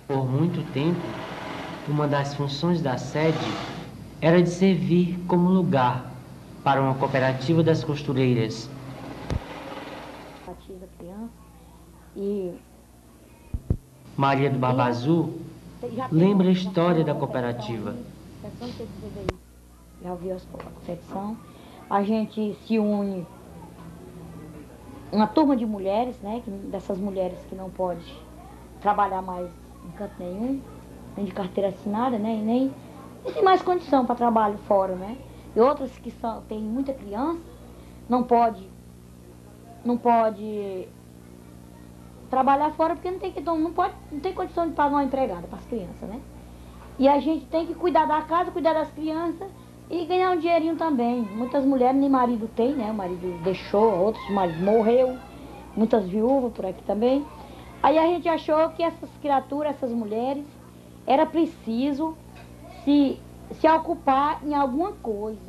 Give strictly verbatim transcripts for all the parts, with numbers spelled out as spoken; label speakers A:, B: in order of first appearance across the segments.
A: Por muito tempo, uma das funções da sede era de servir como lugar para uma cooperativa das costureiras.
B: Batiza criança e
A: Maria do Barba Azul lembra a história da cooperativa.
B: Já ouviu a confecção? A gente se une, uma turma de mulheres, né? Dessas mulheres que não pode trabalhar mais em canto nenhum, nem de carteira assinada, né? E nem não tem mais condição para trabalho fora, né? E outras que são, tem muita criança, não pode, não pode trabalhar fora porque não tem, que, não pode, não tem condição de pagar uma empregada para as crianças, né? E a gente tem que cuidar da casa, cuidar das crianças e ganhar um dinheirinho também. Muitas mulheres nem marido tem, né? O marido deixou, outros o marido morreu, muitas viúvas por aqui também. Aí a gente achou que essas criaturas, essas mulheres, era preciso se, se ocupar em alguma coisa.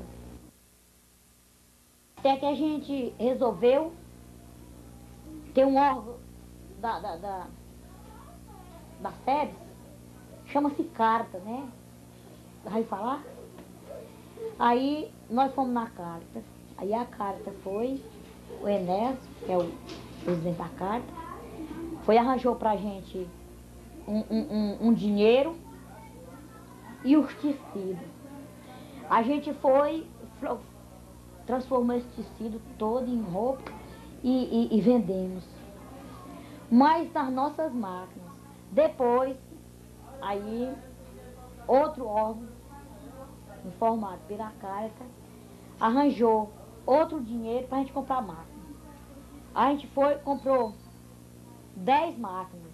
B: Até que a gente resolveu ter um órgão da, da, da, da SEDES, chama-se Carta, né? Vai falar? Aí nós fomos na Carta. Aí a Carta foi, o Enéas, que é o presidente da Carta, foi arranjou pra gente um, um, um, um dinheiro e os tecidos. A gente foi, transformou esse tecido todo em roupa e, e, e vendemos. Mas nas nossas máquinas. Depois, aí, outro órgão, informado pela Carta, arranjou outro dinheiro para a gente comprar máquina. A gente foi, comprou dez máquinas.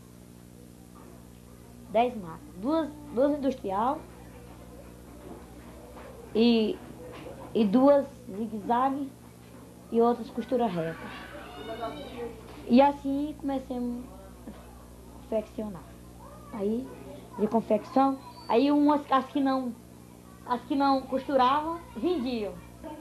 B: Dez máquinas. Duas, duas industrial e, e duas zigue-zague e outras costura reta. E assim comecemos a confeccionar. Aí, de confecção, aí umas as que não, as que não costuravam, vendiam.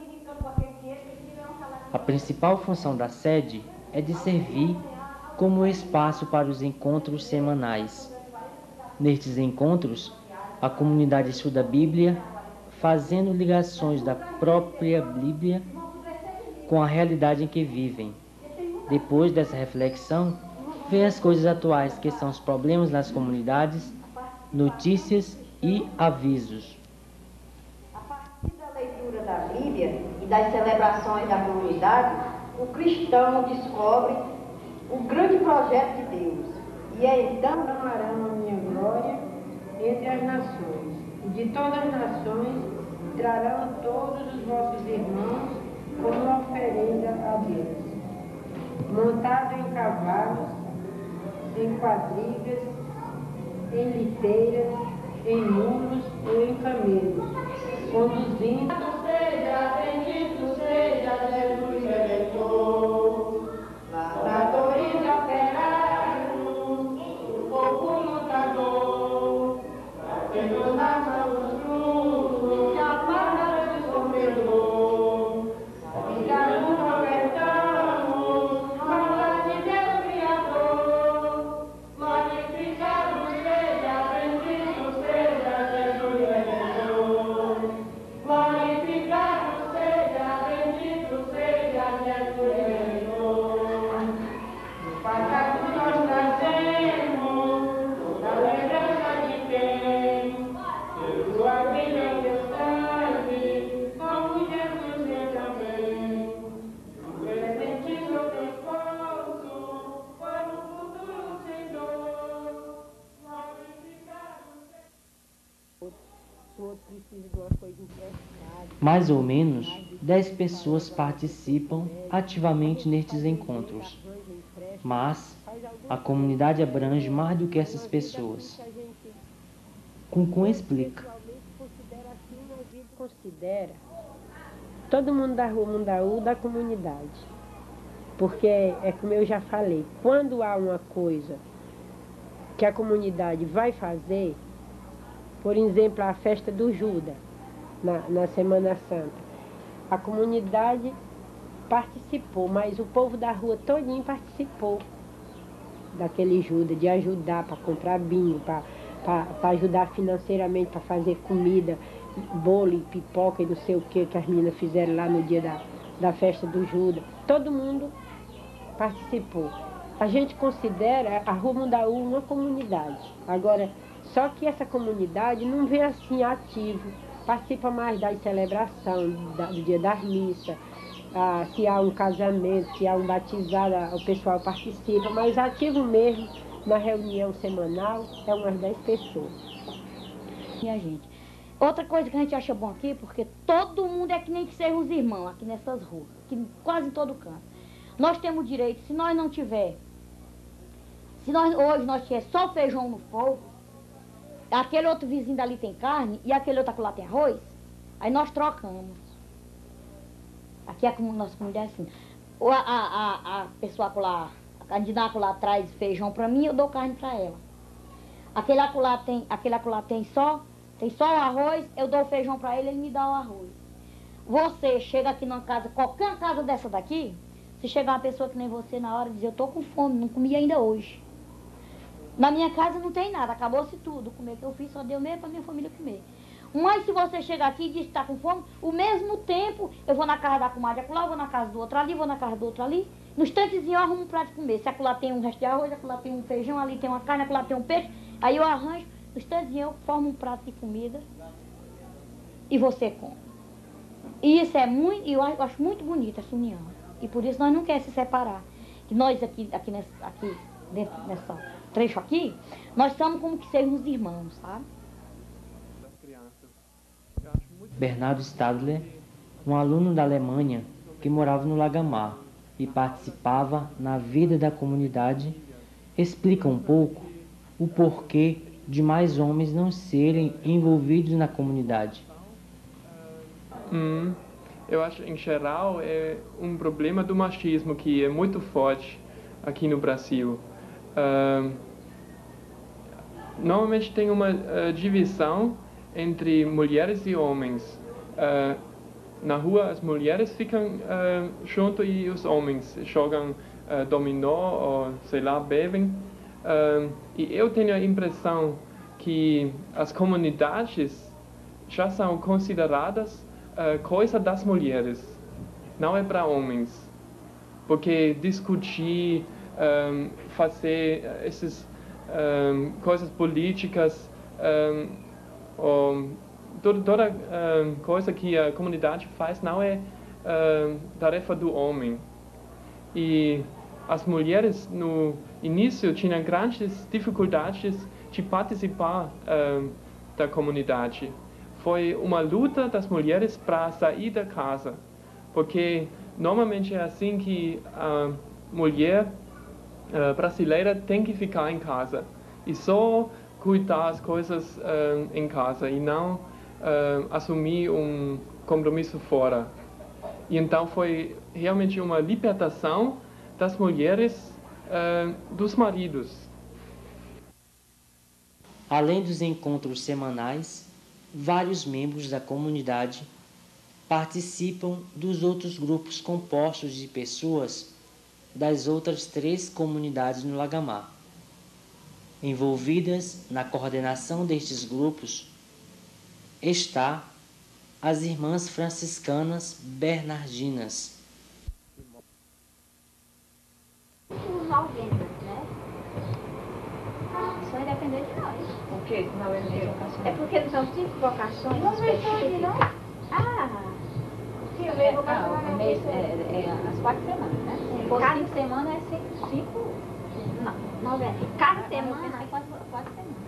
A: A principal função da sede é de servir como espaço para os encontros semanais. Nestes encontros, a comunidade estuda a Bíblia, fazendo ligações da própria Bíblia com a realidade em que vivem. Depois dessa reflexão, vê as coisas atuais, que são os problemas nas comunidades, notícias e avisos.
C: A partir da leitura da Bíblia e das celebrações da comunidade, o cristão descobre o grande projeto de Deus. E é então que
D: proclamarão a minha glória entre as nações, e de todas as nações trarão todos os vossos irmãos como oferenda a Deus, montado em cavalos, em quadrigas, em liteiras, em mulos ou em camelos, conduzindo.
E: Seja bendito seja Jesus Redentor, lavradores e operários, o povo lutador, batendo na mão dos frutos, que a palavra de comedor, ficar no
A: Mais ou menos dez pessoas participam ativamente nestes encontros, mas a comunidade abrange mais do que essas pessoas. Cuncum explica.
D: Considera todo mundo da Rua Mundaú da comunidade, porque é como eu já falei, quando há uma coisa que a comunidade vai fazer, por exemplo, a festa do Judas, na, na Semana Santa, a comunidade participou, mas o povo da rua todinho participou daquele Judas, de ajudar para comprar vinho, para para ajudar financeiramente, para fazer comida, bolo e pipoca e não sei o que que as meninas fizeram lá no dia da, da festa do Judas. Todo mundo participou. A gente considera a Rua Mundaú uma comunidade. Agora, só que essa comunidade não vem assim ativo, participa mais da celebração, da, do dia das missas, ah, se há um casamento, se há um batizado, o pessoal participa, mas ativo mesmo na reunião semanal é umas dez pessoas.
B: E a gente. Outra coisa que a gente acha bom aqui, porque todo mundo é que nem que sejam os irmãos aqui nessas ruas, aqui, quase em todo canto. Nós temos direito, se nós não tiver, se nós, hoje nós tiver só feijão no fogo, aquele outro vizinho dali tem carne e aquele outro lá tem arroz, aí nós trocamos. Aqui é como nossa comunidade é assim. A, a, a, a pessoa lá, a candidata lá traz feijão pra mim, eu dou carne pra ela. Aquele lá tem, aquele lá tem só, tem só o arroz, eu dou o feijão pra ele, ele me dá o arroz. Você chega aqui numa casa, qualquer casa dessa daqui, se chegar uma pessoa que nem você na hora e dizer, eu tô com fome, não comi ainda hoje. Na minha casa não tem nada, acabou-se tudo. Comer que eu fiz, só deu mesmo pra minha família comer. Mas se você chegar aqui e diz que tá com fome, o mesmo tempo eu vou na casa da comadre acolá, vou na casa do outro ali, vou na casa do outro ali. No instantezinho eu arrumo um prato de comer. Se acolá tem um resto de arroz, acolá tem um feijão, ali tem uma carne, acolá tem um peixe. Aí eu arranjo, no instantezinho eu formo um prato de comida e você come. E isso é muito, eu acho muito bonito essa união. E por isso nós não queremos se separar. E nós aqui, aqui, nessa, aqui dentro nessa trecho aqui, nós estamos como que sermos irmãos, sabe?
A: Bernardo Stadler, um aluno da Alemanha que morava no Lagamar e participava na vida da comunidade, explica um pouco o porquê de mais homens não serem envolvidos na comunidade.
F: Hum, eu acho, em geral, é um problema do machismo que é muito forte aqui no Brasil. Uh, normalmente tem uma uh, divisão entre mulheres e homens. Uh, na rua as mulheres ficam uh, junto e os homens jogam uh, dominó ou, sei lá, bebem. Uh, e eu tenho a impressão que as comunidades já são consideradas uh, coisa das mulheres, não é para homens. Porque discutir, um, fazer essas um, coisas políticas, um, ou toda, toda um, coisa que a comunidade faz não é um, tarefa do homem. E as mulheres no início tinham grandes dificuldades de participar um, da comunidade. Foi uma luta das mulheres para sair da casa, porque normalmente é assim que a mulher uh, brasileira tem que ficar em casa e só cuidar as coisas uh, em casa e não uh, assumir um compromisso fora. E então foi realmente uma libertação das mulheres uh, dos maridos.
A: Além dos encontros semanais, vários membros da comunidade participam dos outros grupos compostos de pessoas das outras três comunidades no Lagamar. Envolvidas na coordenação destes grupos está as Irmãs Franciscanas Bernardinas.
B: Os novenas, né? Isso vai depender de nós.
C: O quê? Não é meu.
B: É porque são cinco vocações.
C: Não vai sair, não?
B: Ah!
C: Sim, eu
B: É,
C: vejo
B: ah, o mês, é, é as quatro semanas, né? Se for cinco semanas, é cinco, cinco, não, noventa. Cada semana é quatro, quatro semanas.